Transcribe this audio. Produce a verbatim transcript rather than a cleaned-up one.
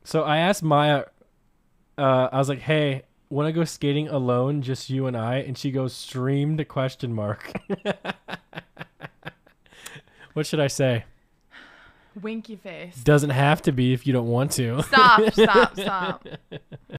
So I asked Maya, uh, I was like, hey, want to go skating alone, just you and I? And she goes, streamed question mark. What should I say? Winky face. Doesn't have to be if you don't want to. Stop, stop, stop.